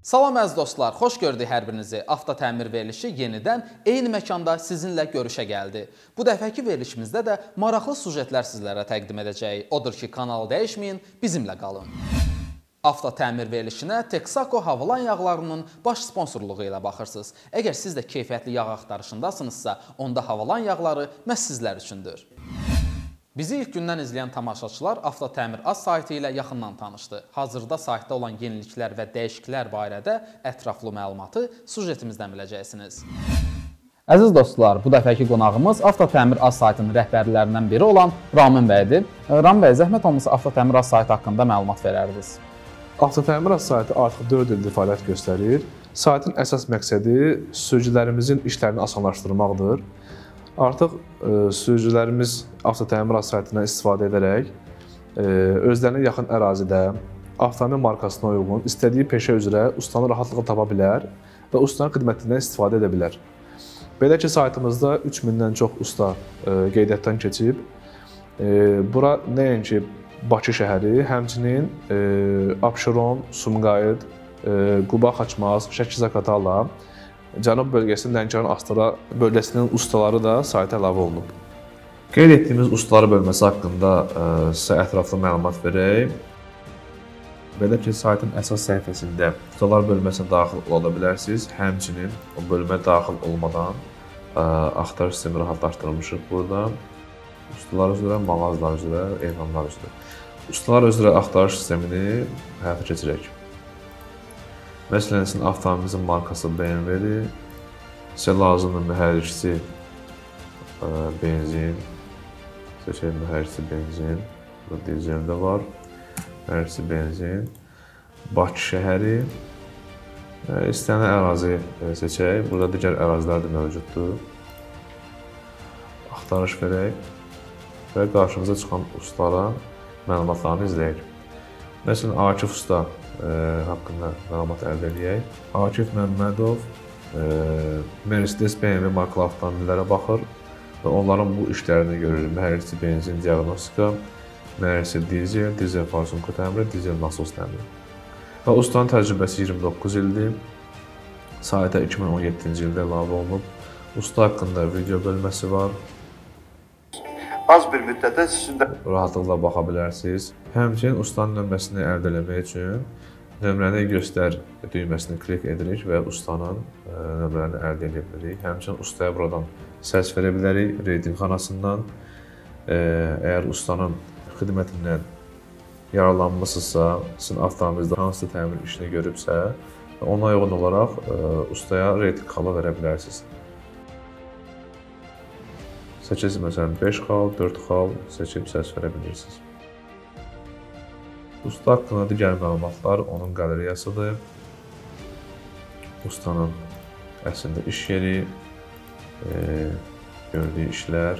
Salam əziz dostlar, xoş gördük hər birinizi. Avto təmir verilişi yenidən eyni məkanda sizinlə görüşə gəldi. Bu dəfəki verilişimizdə də maraqlı sujetlər sizlərə təqdim edəcəyik. Odur ki, kanalı dəyişməyin, bizimlə qalın. Avto təmir verilişinə Texaco havalan yağlarının baş sponsorluğu ilə baxırsınız. Əgər siz də keyfiyyətli yağ axtarışındasınızsa, onda havalan yağları məhz sizlər üçündür. Bizi ilk gündən izləyən tamaşaçılar Avto Təmir Az saytı ilə yaxından tanışdı. Hazırda saytda olan yeniliklər və dəyişikliklər barədə ətraflı məlumatı sujetimizdən biləcəksiniz. Əziz dostlar, bu dəfəki qonağımız Avto Təmir Az saytının rəhbərlərindən biri olan Ramin bəydir. Ramin bəy, zəhmət olmasa Avto Təmir Az saytı haqqında məlumat verərdiniz. Avto Təmir Az saytı artıq 4 ildir fəaliyyət göstərir. Saytın əsas məqsədi sürücülərimizin işlərini asanlaşdırmaqdır. Artıq sürücülərimiz Avto Təmir Az saytından istifadə edərək özlərinə yaxın ərazidə avtomobil markasına uyğun istədiyi peşə üzrə ustanı rahatlıqla tapa bilər və ustanın xidmətindən istifadə edə bilər. Belə ki, saytımızda 3000-dən çox usta qeydiyyatdan keçib. Bura nəinki Bakı şəhəri, həmçinin Abşeron, Sumqayıt, Quba, Xaçmaz, Şəki-Zaqatala, Cənub bölgəsinin Lənkəran Astara bölgəsinin ustaları da sayta əlavə olunub. Qeyd etdiyimiz ustaları bölməsi haqqında sizə ətraflı məlumat verək. Belə ki, saytın əsas səhifəsində ustalar bölməsinə daxil ola bilərsiniz. Həmçinin o bölmə daxil olmadan axtarış sistemi rahatlaşdırılmışıq burada. Ustalar üzrə, mağazalar üzrə, elanlar üzrə. Ustalar üzrə axtarış sistemini həyata keçirək. Məsələn, sizin avtomobilinizin markası BMW-dir. Sizə lazımdır mühərrikçisi benzin. Seçək mühərrikçisi benzin. Burada dizel də var. Mühərrikçisi benzin. Bakı şəhəri. İstənilən ərazi seçək. Burada digər ərazilər də mövcuddur. Axtarış verək və qarşımıza çıxan ustalara məlumatlarını izləyək. Məsələn, Akif usta haqqında məlumat əldə edək. Akif Məmmədov Mercedes BMW markalı avtomobillərə baxır və onların bu işlərini görür. Mühərrikçi benzin diaqnostika, mühərrikçi dizel, dizel farsunku təmiri, dizel nasos təmiri. Və ustanın təcrübəsi 29 ildir. Sayta 2017-ci ildə əlavə olunub. Usta haqqında video bölməsi var. Az bir müddətdə sizin də rahatlıqla baxa bilərsiniz. Həmçinin ustanın nömrəsini əldə etmək üçün nömrəni göstər düyməsini klik edirik və ustanın nömrələrini əldə edə bilərik. Həmçinin ustaya buradan səs verə bilərik reyting xanasından. Əgər ustanın xidmətindən yararlanmısınızsa, sizin avtomobilinizdə hansısa təmir işini görübsə, ona uyğun olaraq ustaya reyting xalı verə bilərsiniz. Seçəsiniz, məsələn, 5 xal, 4 xal seçib səs verə bilirsiniz. Usta haqqında digər məlumatlar onun qalereyasıdır. Ustanın əslində iş yeri, gördüyü işlər.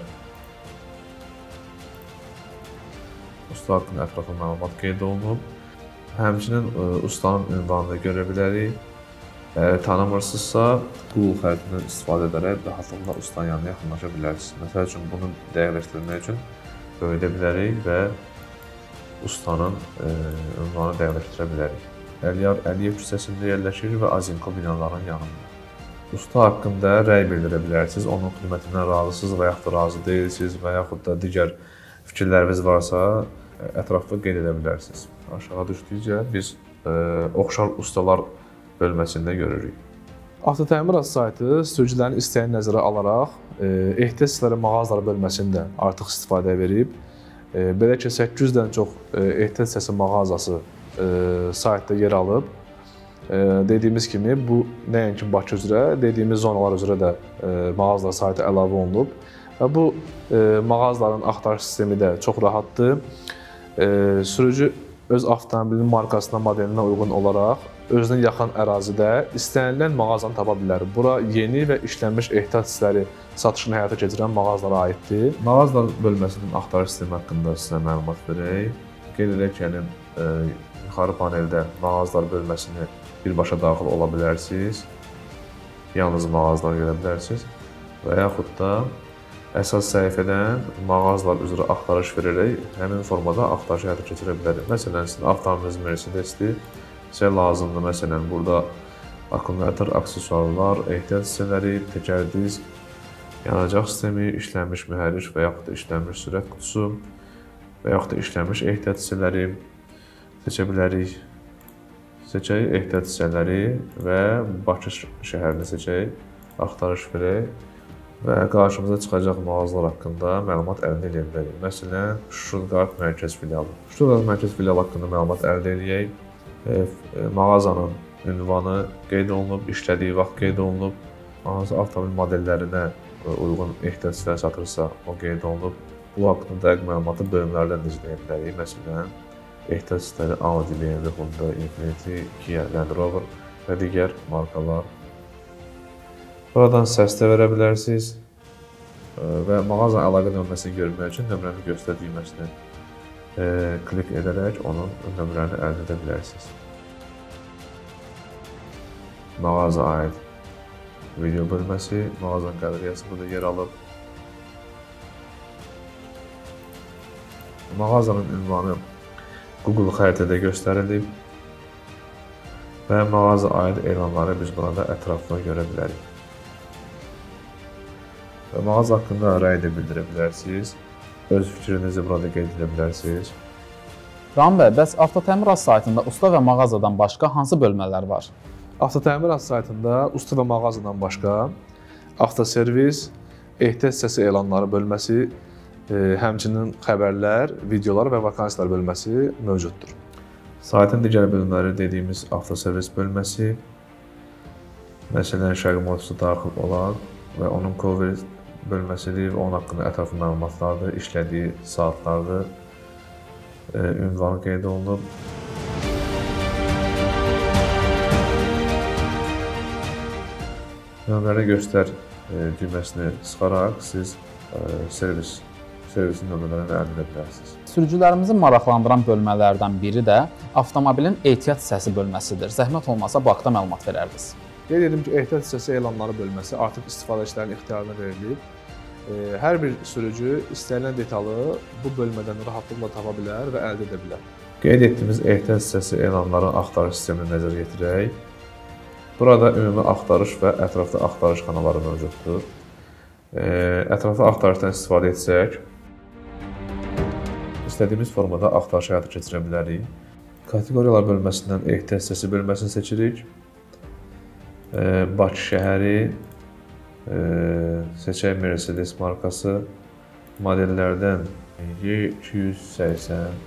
Usta haqqında ətraflı məlumat qeyd olunub. Həmçinin ustanın ünvanını görə bilərik. Əgər tanımırsınızsa, Google xəritəsindən istifadə edərək rahatlıqla ustanın yanına yaxınlaşa bilərsiniz. Məsəl üçün, bunu dəqiqləşdirmək üçün böyüdə bilərik və ustanın ünvanını dəqiqləşdirə bilərik. Əliyar Əliyev küçəsində yerləşir və Azinko binalarının yanında. Usta haqqında rəy bildirə bilərsiniz, onun xidmətindən razısınız və yaxud da razı deyilsiniz və yaxud da digər fikirləriniz varsa, ətraflı qeyd edə bilərsiniz. Aşağı düşdükcə biz oxşar ustalar bölməsində görürük. Avto Təmir Az saytı sürücülərin istəyini nəzərə alaraq ehtiyac hisləri mağazalar bölməsində artıq istifadəyə verib. Belə ki, 800-dən çox ehtiyac hissəsi mağazası saytda yer alıb. Dediyimiz kimi, bu nəinki Bakı üzrə, dediyimiz zonalar üzrə də mağazalar saytı əlavə olunub. Və bu mağazaların axtarış sistemi də çox rahatdır. Sürücü öz avtomobilinin markasına, modelinə uyğun olaraq özünə yaxın ərazidə istənilən mağazanı tapa bilər. Bura yeni və işlənmiş ehtiyac hissləri satışını həyata keçirən mağazalara aiddir. Mağazalar bölməsinin axtarış sistemi haqqında sizə məlumat verək. Qeyd edək ki, yuxarı paneldə mağazalar bölməsini birbaşa daxil ola bilərsiniz. Yalnız mağazalar görə bilərsiniz və yaxud da əsas səhifədən mağazalar üzrə axtarış verərək həmin formada axtarışı həyata keçirə bilərik. Məsələn, sizin avtomobiliniz Mercedes-dir. sizə lazımdır. Məsələn, burada akkumulyator, aksesuarlar, ehtiyat hissələri, təkər disk, yanacaq sistemi, işlənmiş mühərrik və yaxud da işlənmiş sürət qutusu və yaxud da işlənmiş ehtiyat hissələri seçə bilərik. Seçək ehtiyat hissələri və Bakı şəhərini seçək, axtarış verək və qarşımıza çıxacaq mağazalar haqqında məlumat əldə edə bilərik. Məsələn, Stuttgart mərkəz filialı. Stuttgart mərkəz filialı haqqında məlumat əldə edək. Mağazanın ünvanı qeyd olunub, işlədiyi vaxt qeyd olunub, hansı avtomobil modellərinə uyğun ehtiyat hissələri satırsa, o qeyd olunub. Bu haqqında dəqiq məlumatı bölümlərdən də izləyə bilərik. Məsələn, ehtiyat hissələri Audi, BMW, Honda, Infiniti, Kia, Land Rover və digər markalar. Buradan səs də verə bilərsiniz və mağazanın əlaqə nömrəsini görmək üçün nömrəni göstər düyməsini klik edərək onun nömrəni əldə edə bilərsiniz. Mağaza aid video bölməsi, mağazanın qalereyası burada yer alıb. Mağazanın ünvanı Google xəritədə göstərilib və mağaza aid elanları biz burada ətrafına görə bilərik. Və mağaza haqqında rəy də bildirə bilərsiniz. Öz fikrinizi burada qeyd edə bilərsiniz. Ram bəy, bəs Avtotəmirat saytında usta və mağazadan başqa hansı bölmələr var? Avtotəmirat saytında usta və mağazadan başqa avtoservis, ehtiyat hissəsi elanları bölməsi, həmçinin xəbərlər, videolar və vakansiyalar bölməsi mövcuddur. Saytın digər bölümləri dediyimiz avtoservis bölməsi, məsələn, Şərqi Motorsu daxil olan və onun cover bölməsidir, onun haqqında ətraflı məlumatlardır, işlədiyi saatlardır, ünvanı qeyd olunub. Nömrəni göstər düyməsini sıxaraq siz servisin nömrələrini əldə edə bilərsiniz. Sürücülərimizi maraqlandıran bölmələrdən biri də avtomobilin ehtiyat hissəsi bölməsidir. Zəhmət olmasa bu haqda məlumat verərdiniz. Qeyd edim ki, ehtiyat hissəsi elanları bölməsi artıq istifadəçilərin ixtiyarına verilib. Hər bir sürücü istənilən detalı bu bölmədən rahatlıqla tapa bilər və əldə edə bilər. Qeyd etdiyimiz ehtiyat hissəsi elanların axtarış sistemini nəzərə yetirək. Burada ümumi axtarış və ətraflı axtarış kanalları mövcuddur. Ətraflı axtarışdan istifadə etsək, istədiyimiz formada axtarış həyata keçirə bilərik. Kateqoriyalar bölməsindən ehtiyat hissəsi bölməsini seçirik. Bakı şəhəri, seçək Mercedes markası, modellərdən Y280,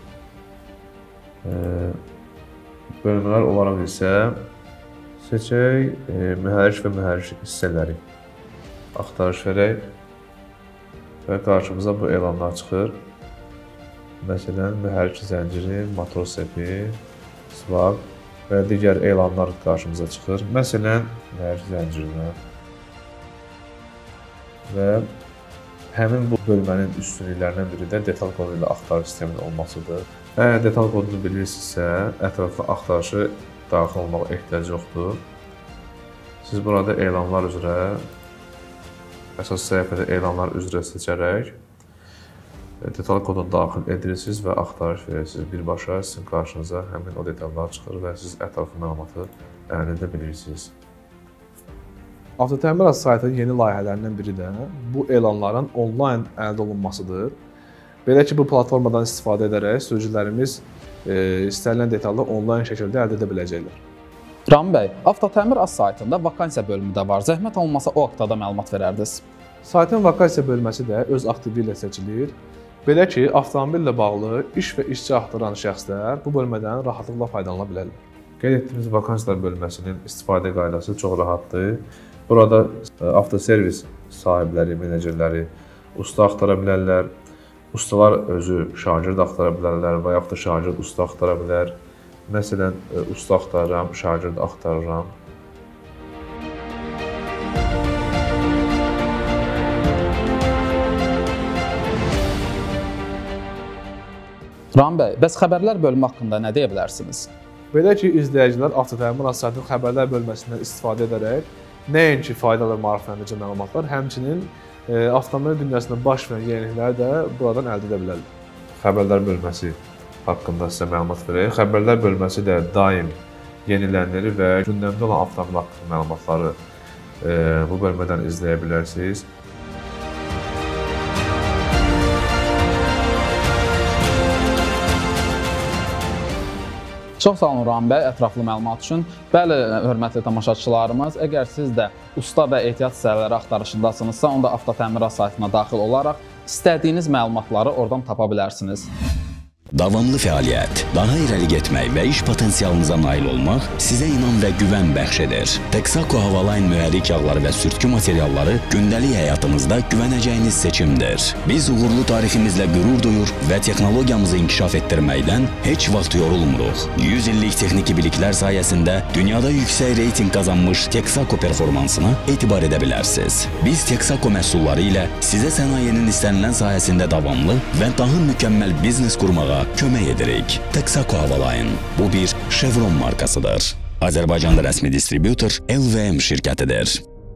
bölmələr olaraq isə seçək mühərrik və mühərrik hissələri. Axtarış verək və qarşımıza bu elanlar çıxır. Məsələn, mühərrik zənciri, motor sepi, swap və digər elanlar qarşımıza çıxır. Məsələn, mühərrik zəncirinə və həmin bu bölmənin üstünlüklərindən biri də detal kodu ilə axtarış sisteminin olmasıdır. Əgər detal kodunu bilirsinizsə, ətraflı axtarışı daxil olmağa ehtiyac yoxdur. Siz burada elanlar üzrə, əsas səhifədə elanlar üzrə seçərək detal kodunu daxil edirsiniz və axtarış verirsiniz. Birbaşa sizin qarşınıza həmin o detallar çıxır və siz ətraflı məlumatı əldə edə bilirsiniz. Avtotəmirat saytının yeni layihələrindən biri də bu elanların onlayn əldə olunmasıdır. Belə ki, bu platformadan istifadə edərək sürücülərimiz istənilən detalı onlayn şəkildə əldə edə biləcəklər. Ram bəy, Avtotəmirat saytında vakansiya bölümü də var. Zəhmət olmasa o haqda da məlumat verərdiniz. Saytın vakansiya bölməsi də öz aktivi ilə seçilir. Belə ki, avtomobillə bağlı iş və işçi axtaran şəxslər bu bölmədən rahatlıqla faydalana bilərlər. Qeyd etdiyimiz vakansiyalar bölməsinin istifadə qaydası çox rahatdır. Burada avtoservis sahibləri, menecerləri usta axtara bilərlər. Ustalar özü şagird axtara bilərlər və yaxud da şagird usta axtara bilər. Məsələn, usta axtarıram, şagird axtarıram. Ram bəy, bəs xəbərlər bölümü haqqında nə deyə bilərsiniz? Belə ki, izləyicilər Avtotəmirat saytının xəbərlər bölməsindən istifadə edərək nəinki faydalı maarifləndirici məlumatlar, həmçinin avtomobil dünyasında baş verən yenilikləri də buradan əldə edə bilərlər. Xəbərlər bölməsi haqqında sizə məlumat verək. Xəbərlər bölməsi də daim yenilənir və gündəmdə olan avtomobil haqqında məlumatları bu bölmədən izləyə bilərsiniz. Çox sağ olun Rahim bəy, ətraflı məlumat üçün. Bəli, hörmətli tamaşaçılarımız, əgər siz də usta və ehtiyat hissələri axtarışındasınızsa, onda Avtotəmirat saytına daxil olaraq istədiyiniz məlumatları oradan tapa bilərsiniz. Davamlı fəaliyyət, daha irəli getmək və iş potensialınıza nail olmaq sizə inam və güvən bəxş edir. Texaco Havaline mühərrik yağları və sürtkü materialları gündəlik həyatınızda güvənəcəyiniz seçimdir. Biz uğurlu tariximizlə qürur duyur və texnologiyamızı inkişaf etdirməkdən heç vaxt yorulmuruq. 100 illik texniki biliklər sayəsində dünyada yüksək reyting qazanmış Texaco performansına etibar edə bilərsiniz. Biz Texaco məhsulları ilə sizə sənayenin istənilən sayəsində davamlı və daha mükəmməl biznes qurmağa kömək edirik. Texaco Havaline. Bu bir Chevron markasıdır. Azərbaycanda rəsmi distributor LVM şirkətidir.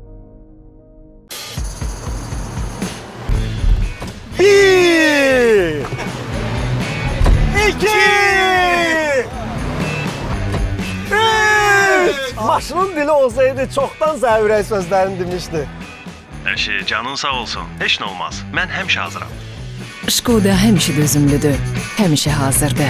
1 2 3 Maşının dili olsaydı çoxdan zəvirək sözlərini demişdi. Əşi, canın sağ olsun. Heç nə olmaz. Mən həmişə hazıram. Şkoda həmişə dözümlüdür, həmişə hazırdır.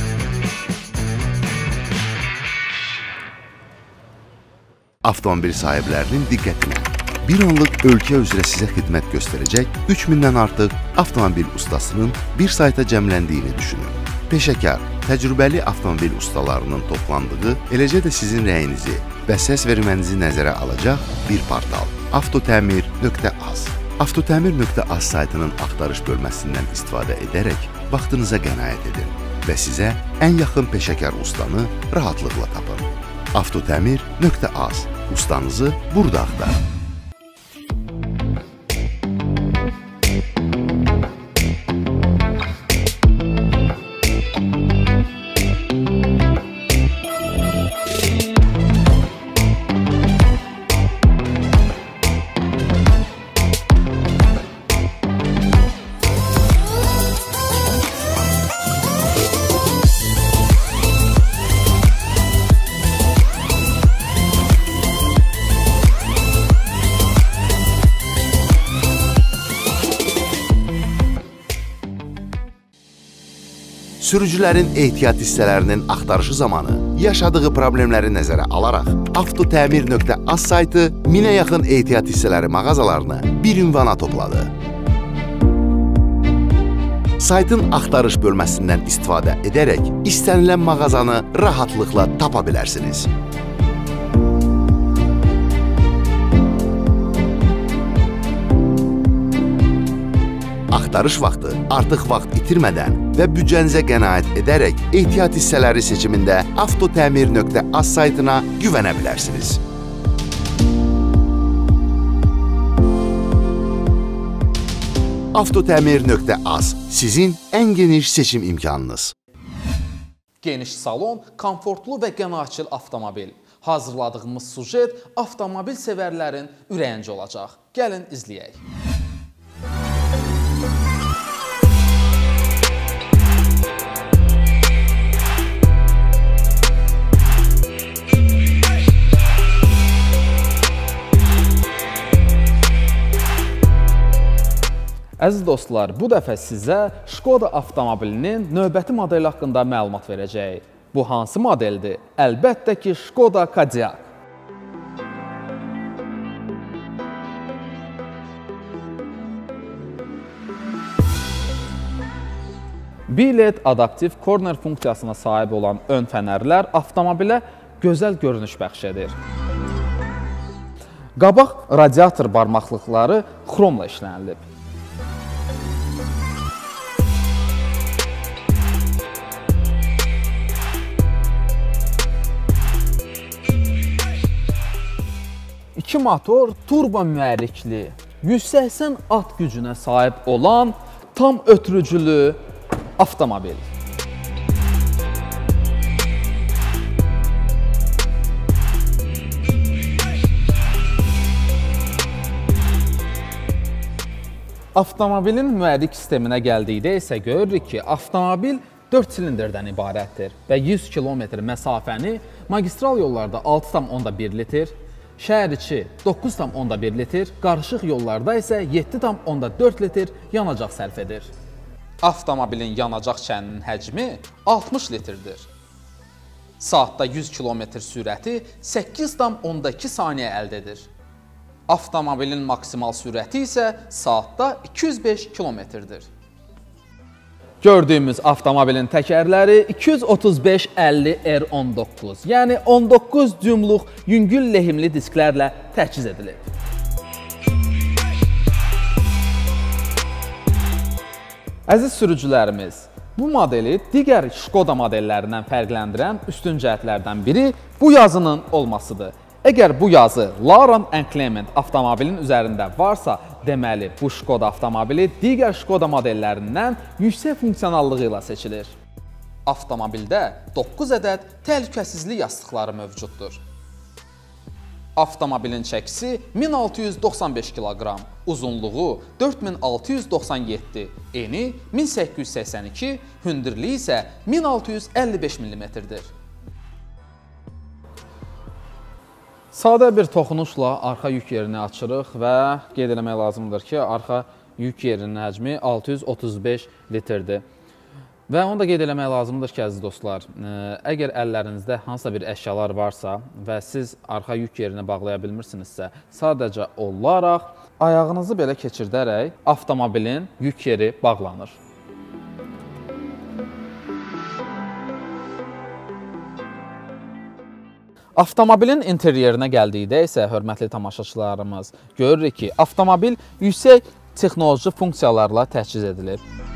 Avtomobil sahiblərinin diqqətinə. Bir anlıq ölkə üzrə sizə xidmət göstərəcək 3000-dən artıq avtomobil ustasının bir sayta cəmləndiyini düşünün. Peşəkar, təcrübəli avtomobil ustalarının toplandığı, eləcə də sizin rəyinizi və səs vermənizi nəzərə alacaq bir portal. Avtotəmir.az. Avtotəmir.az saytının axtarış bölməsindən istifadə edərək vaxtınıza qənaət edin və sizə ən yaxın peşəkar ustanı rahatlıqla tapın. Avtotəmir.az. Ustanızı burada axtarın. Sürücülərin ehtiyat hissələrinin axtarışı zamanı yaşadığı problemləri nəzərə alaraq Avtotəmir.az saytı 1000-ə yaxın ehtiyat hissələri mağazalarını bir ünvana topladı. Saytın axtarış bölməsindən istifadə edərək istənilən mağazanı rahatlıqla tapa bilərsiniz. Axtarış vaxtı artıq vaxt itirmədən və büdcənizə qənaət edərək ehtiyat hissələri seçimində Avtotəmir.az saytına güvənə bilərsiniz. Avtotəmir.az sizin ən geniş seçim imkanınız. Geniş salon, komfortlu və qənaətçil avtomobil. Hazırladığımız sujet avtomobil sevərlərin ürəyincə olacaq. Gəlin izləyək. Əziz dostlar, bu dəfə sizə Şkoda avtomobilinin növbəti modeli haqqında məlumat verəcəyik. Bu hansı modeldir? Əlbəttə ki, Şkoda Kodiaq. Bir-LED adaptiv korner funksiyasına sahib olan ön fənərlər avtomobilə gözəl görünüş bəxş edir. Qabaq radiator barmaqlıqları xromla işlənilib. İki motor turbo mühərrikli, 180 at gücünə sahib olan tam ötürücülü avtomobil. Avtomobilin mühərrik sisteminə gəldikdə isə görürük ki, avtomobil 4 silindrdən ibarətdir və 100 km məsafəni magistral yollarda 6,1 litr, şəhər içi 9,1 litr, qarışıq yollarda isə 7,4 litr yanacaq sərf edir. Avtomobilin yanacaq çəninin həcmi 60 litrdir. Saatda 100 km sürəti 8,2 saniyə əldə edir. Avtomobilin maksimal sürəti isə saatda 205 km-dir. Gördüyümüz avtomobilin təkərləri 235-50 R19, yəni 19 düymluq yüngül lehimli disklərlə təchiz edilib. Əziz sürücülərimiz, bu modeli digər Şkoda modellərindən fərqləndirən üstün cəhətlərdən biri bu yazının olmasıdır. Əgər bu yazı Laran & Clement avtomobilin üzərində varsa, deməli bu Şkoda avtomobili digər Şkoda modellərindən yüksək funksionallığı ilə seçilir. Avtomobildə 9 ədəd təhlükəsizlik yastıqları mövcuddur. Avtomobilin çəkisi 1695 kq, uzunluğu 4697, eni 1882, hündürlüyü isə 1655 mm-dir. Sadə bir toxunuşla arxa yük yerini açırıq və qeyd eləmək lazımdır ki, arxa yük yerinin həcmi 635 litrdir. Və onu da qeyd eləmək lazımdır ki, əziz dostlar, əgər əllərinizdə hansısa bir əşyalar varsa və siz arxa yük yerini bağlaya bilmirsinizsə, sadəcə olaraq ayağınızı belə keçirdərək avtomobilin yük yeri bağlanır. Avtomobilin interyerinə gəldikdə isə, hörmətli tamaşaçılarımız, görürük ki, avtomobil yüksək texnoloji funksiyalarla təchiz edilib.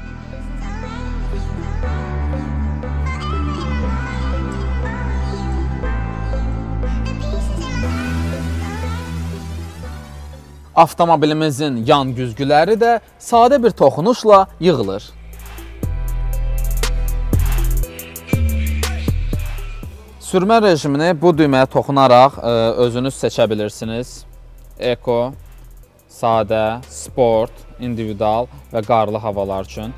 Avtomobilimizin yan güzgüləri də sadə bir toxunuşla yığılır. Sürmə rejimini bu düyməyə toxunaraq özünüz seçə bilirsiniz. Eko, sadə, sport, individual və qarlı havalar üçün.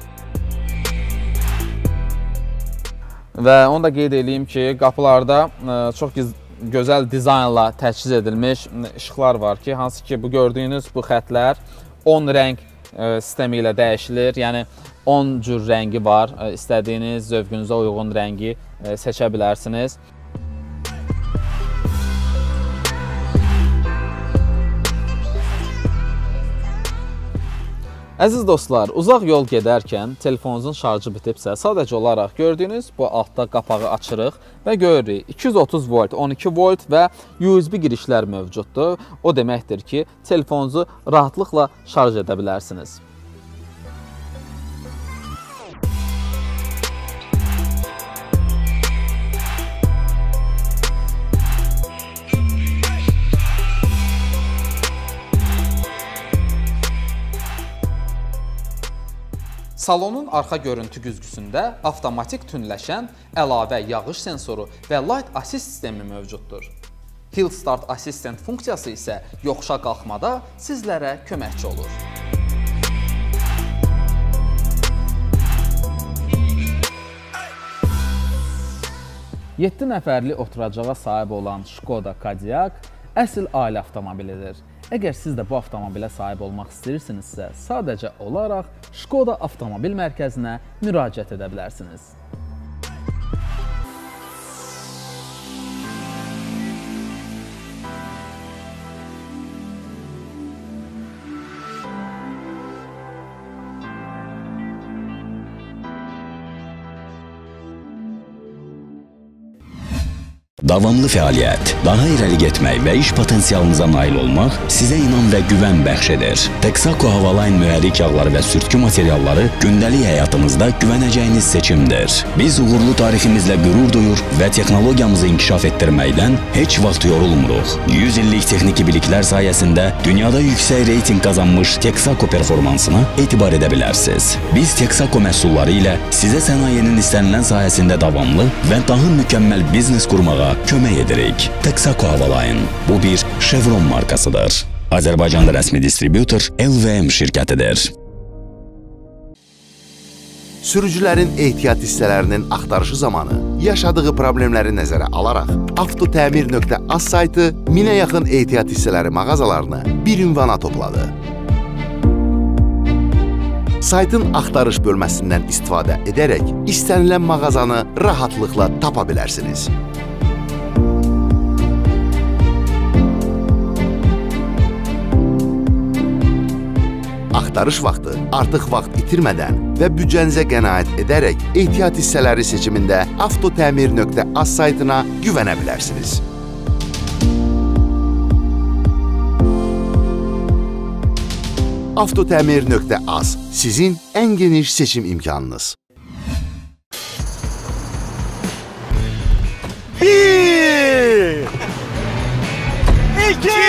Və onu da qeyd edeyim ki, qapılarda çox gözəl dizaynla təchiz edilmiş işıqlar var ki, hansı ki bu gördüyünüz bu xətlər 10 rəng sistemi ilə dəyişilir. Yəni 10 cür rəngi var. İstədiyiniz zövqünüzə uyğun rəngi seçə bilərsiniz. Əziz dostlar, uzaq yol gedərkən telefonunuzun şarjı bitibsə, sadəcə olaraq gördüyünüz bu altda qapağı açırıq və görürük 230 volt, 12 volt və USB girişlər mövcuddur. O deməkdir ki, telefonunuzu rahatlıqla şarj edə bilərsiniz. Salonun arxa görüntü güzgüsündə avtomatik tünləşən əlavə yağış sensoru və Light Assist sistemi mövcuddur. Hill Start Assistant funksiyası isə yoxuşa qalxmada sizlərə köməkçi olur. Yeddi nəfərli oturacağa sahib olan Şkoda Kodiaq əsl ailə avtomobilidir. Əgər siz də bu avtomobilə sahib olmaq istəyirsinizsə, sadəcə olaraq Şkoda Avtomobil Mərkəzinə müraciət edə bilərsiniz. Davamlı fəaliyyət, daha irəli getmək və iş potensialınıza nail olmaq sizə inam və güvən bəxş edir. Texaco Havaline mühərrik yağları və sürtkü materialları gündəlik həyatınızda güvənəcəyiniz seçimdir. Biz uğurlu tariximizlə qürur duyur və texnologiyamızı inkişaf etdirməkdən heç vaxt yorulmuruq. 100 illik texniki biliklər sayəsində dünyada yüksək reyting qazanmış Texaco performansına etibar edə bilərsiniz. Biz Texaco məhsulları ilə sizə sənayenin istənilən sahəsində davamlı və daha mükəmməl biznes qurmağa kömək edirik. Texaco Havaline. Bu bir Chevron markasıdır. Azərbaycanda rəsmi distributor LVM şirkətidir. sürücülərin ehtiyat hissələrinin axtarışı zamanı yaşadığı problemləri nəzərə alaraq avtotəmir.az saytı 1000-ə yaxın ehtiyat hissələri mağazalarını bir ünvana topladı. Saytın axtarış bölməsindən istifadə edərək istənilən mağazanı rahatlıqla tapa bilərsiniz. Axtarış vaxtı artıq vaxt itirmədən və büdcənizə qənaət edərək ehtiyat hissələri seçimində avtotəmir.az saytına güvənə bilərsiniz. Avtotəmir.az sizin ən geniş seçim imkanınız. 1 2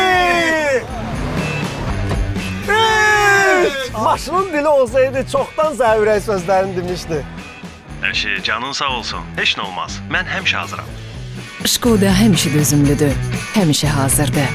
Maşının dili olsaydı çoxdan zəvrək sözlərini demişdi. Əşi, canın sağ olsun. Heç nə olmaz. Mən həmişə hazıram. Skoda həmişə dözümlüdür, həmişə hazırdır.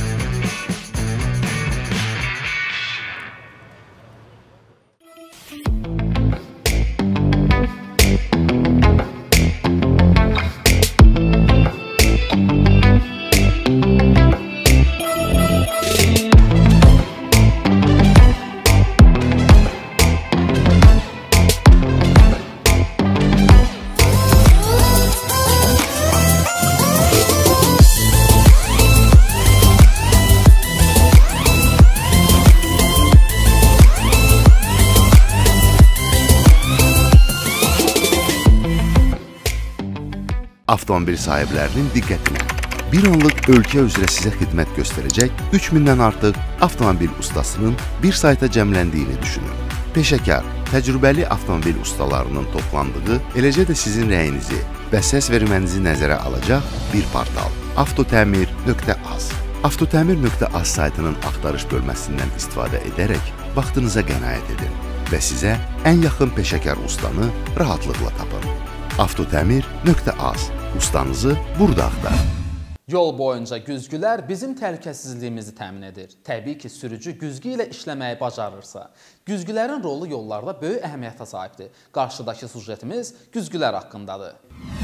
Avtomobil sahiblərinin diqqətinə. Bir anlıq ölkə üzrə sizə xidmət göstərəcək 3000-dən artıq avtomobil ustasının bir sayta cəmləndiyini düşünün. Peşəkar, təcrübəli avtomobil ustalarının toplandığı, eləcə də sizin rəyinizi və səs vermənizi nəzərə alacaq bir portal. Avtotəmir.az. Avtotəmir.az saytının axtarış bölməsindən istifadə edərək vaxtınıza qənaət edin və sizə ən yaxın peşəkar ustanı rahatlıqla tapın. Avtotəmir.az. Ustanızı burada axtarın. Yol boyunca güzgülər bizim təhlükəsizliyimizi təmin edir. Təbii ki, sürücü güzgü ilə işləməyi bacarırsa. Güzgülərin rolu yollarda böyük əhəmiyyətə sahibdir. Qarşıdakı sujetimiz güzgülər haqqındadır.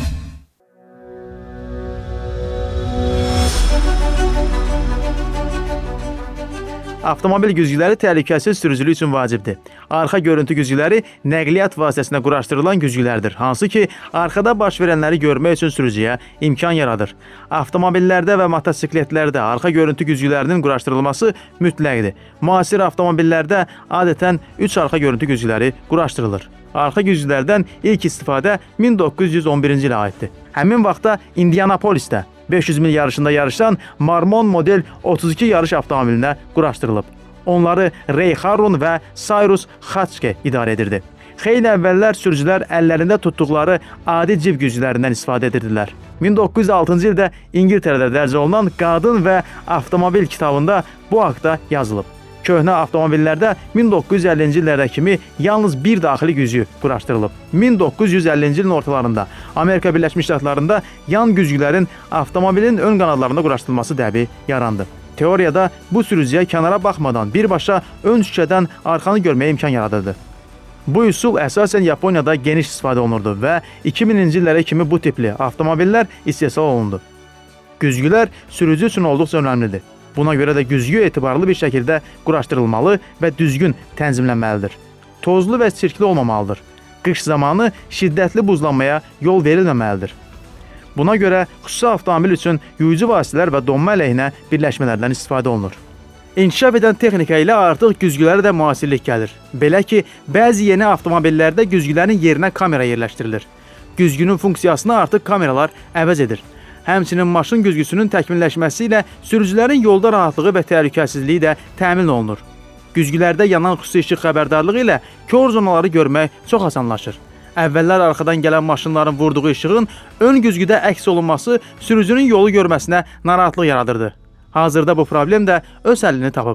Avtomobil güzgüləri təhlükəsiz sürücülük üçün vacibdir. Arxa görüntü güzgüləri nəqliyyat vasitəsində quraşdırılan güzgülərdir, hansı ki, arxada baş verənləri görmək üçün sürücüyə imkan yaradır. Avtomobillərdə və motosikletlərdə arxa görüntü güzgülərinin quraşdırılması mütləqdir. Müasir avtomobillərdə adətən 3 arxa görüntü güzgüləri quraşdırılır. Arxa güzgülərdən ilk istifadə 1911-ci ilə aiddir. Həmin vaxtda Indianapolisdə 500 mil yarışında yarışan Marmon model 32 yarış avtomobilinə quraşdırılıb. Onları Ray Harron və Cyrus Hatchke idarə edirdi. Xeyli əvvəllər sürücülər əllərində tutduqları adi cib güzgülərindən istifadə edirdilər. 1906-cı ildə İngiltərədə dərc olunan Qadın və Avtomobil kitabında bu haqda yazılıb. Köhnə avtomobillərdə 1950-ci illərdə kimi yalnız bir daxili güzgü quraşdırılıb. 1950-ci ilin ortalarında Amerika Birləşmiş Ştatlarında yan güzgülərin avtomobilin ön qanadlarında quraşdırılması dəbi yarandı. Teoriyada bu sürücüyə kənara baxmadan birbaşa ön şüşədən arxanı görməyə imkan yaradırdı. Bu üsul əsasən Yaponiyada geniş istifadə olunurdu və 2000-ci illərə kimi bu tipli avtomobillər istehsal olundu. Güzgülər sürücü üçün olduqca önəmlidir. Buna görə də güzgü etibarlı bir şəkildə quraşdırılmalı və düzgün tənzimlənməlidir. Tozlu və çirkli olmamalıdır. Qış zamanı şiddətli buzlanmaya yol verilməməlidir. Buna görə xüsusi avtomobil üçün yuyucu vasitələr və donma əleyhinə birləşmələrdən istifadə olunur. İnkişaf edən texnika ilə artıq güzgülərə də müasirlik gəlir. Belə ki, bəzi yeni avtomobillərdə güzgülərin yerinə kamera yerləşdirilir. Güzgünün funksiyasını artıq kameralar əvəz edir. Həmçinin maşın güzgüsünün təkmilləşməsi ilə sürücülərin yolda rahatlığı və təhlükəsizliyi də təmin olunur. Güzgülərdə yanan xüsusi işıq xəbərdarlığı ilə kör zonaları görmək çox asanlaşır. Əvvəllər arxadan gələn maşınların vurduğu işığın ön güzgüdə əks olunması sürücünün yolu görməsinə narahatlıq yaradırdı. Hazırda bu problem də öz həllini tapıb.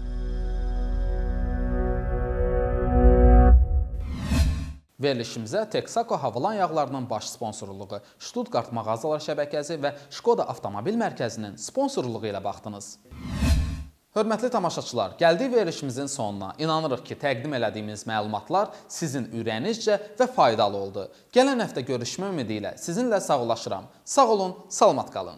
Verilişimizə Texaco havalan yağlarının baş sponsorluğu, Stuttgart mağazalar şəbəkəsi və Skoda avtomobil mərkəzinin sponsorluğu ilə baxdınız. Hörmətli tamaşaçılar, gəldik verilişimizin sonuna. İnanırıq ki, təqdim elədiyimiz məlumatlar sizin ürəyinizcə və faydalı oldu. Gələn həftə görüşmə ümidi ilə sizinlə sağollaşıram. Sağ olun, salamat qalın.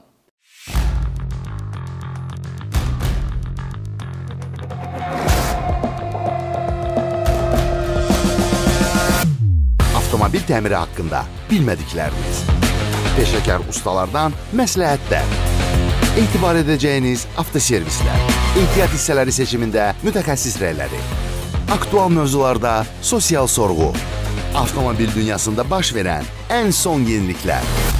Avtomobil təmiri haqqında bilmədikləriniz, peşəkar ustalardan məsləhətlər, etibar edəcəyiniz avtoservislər, ehtiyat hissələri seçimində mütəxəssis rəyləri, aktual mövzularda sosial sorğu, avtomobil dünyasında baş verən ən son yeniliklər.